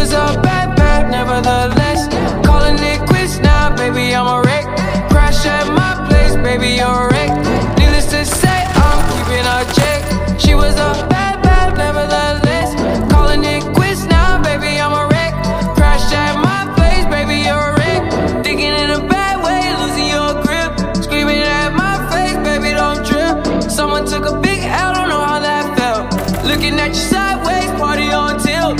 was a bad, bad, nevertheless. Calling it quits now, baby, I'm a wreck. Crash at my place, baby, you're a wreck. Needless to say, I'm keeping a check. She was a bad, bad, nevertheless. Calling it quits now, baby, I'm a wreck. Crash at my place, baby, you're a wreck. Thinking in a bad way, losing your grip. Screaming at my face, baby, don't trip. Someone took a big L, don't know how that felt. Looking at you sideways, party on tilt.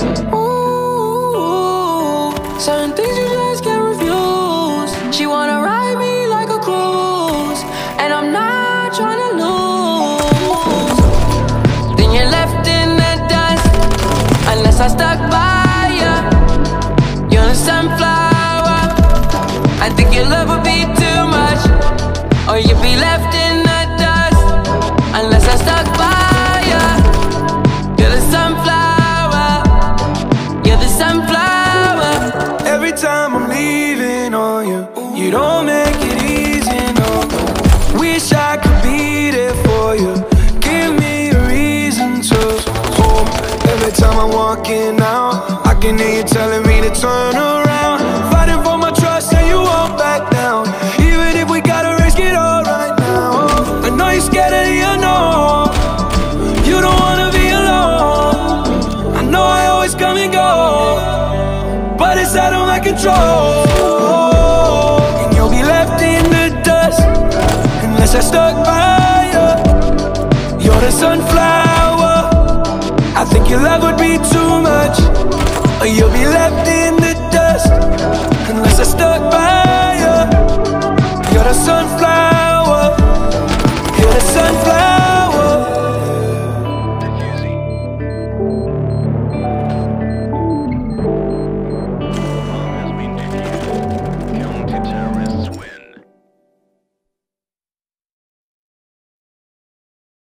Ooh, certain things you just can't refuse. She wanna ride me like a cruise, and I'm not trying to lose. Then you're left in the dust, unless I stuck by ya. You're the sunflower. I think your love would be too much, or you'd be left in the dust, unless I stuck by ya. You're the sunflower. You're the sunflower. Every time I'm leaving on you, you don't make it easy, no. Wish I could be there for you. Give me a reason to hold. Every time I'm walking out, I can hear you telling me to turn around. Fighting for my trust and you won't back down. Even if we gotta risk it all right now. I know you're scared of the unknown. You don't wanna be alone. I know I always come and go, but it's out of my control. And you'll be left in the dust, unless I stuck by you. You're the sunflower. I think your love would be too much, or you'll be left in the dust, unless I stuck by you. You're the sunflower.